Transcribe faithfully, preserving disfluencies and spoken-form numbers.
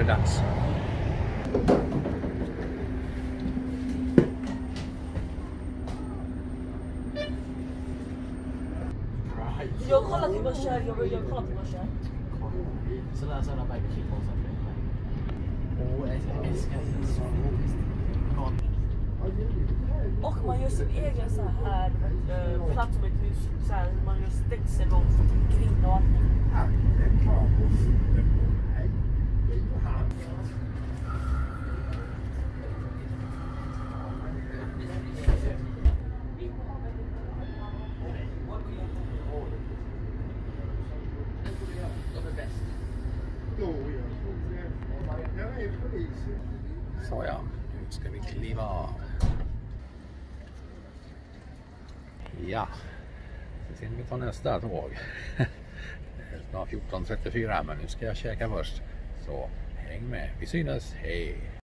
det dags. Jag kollar till morse, jag vill jag kollar till morse. Sådär sådana bänkkippor som det är. Åh, jag älskar det så fantastiskt. Och man gör sin egen så här äh, plats som ett hus. Så här, man gör stängsel och grind och allting. Så ja, nu ska vi kliva av. Ja, så sen vi tar nästa tåg. Det är snart fjorton trettiofyra, men nu ska jag käka först. Så häng med, vi syns, hej!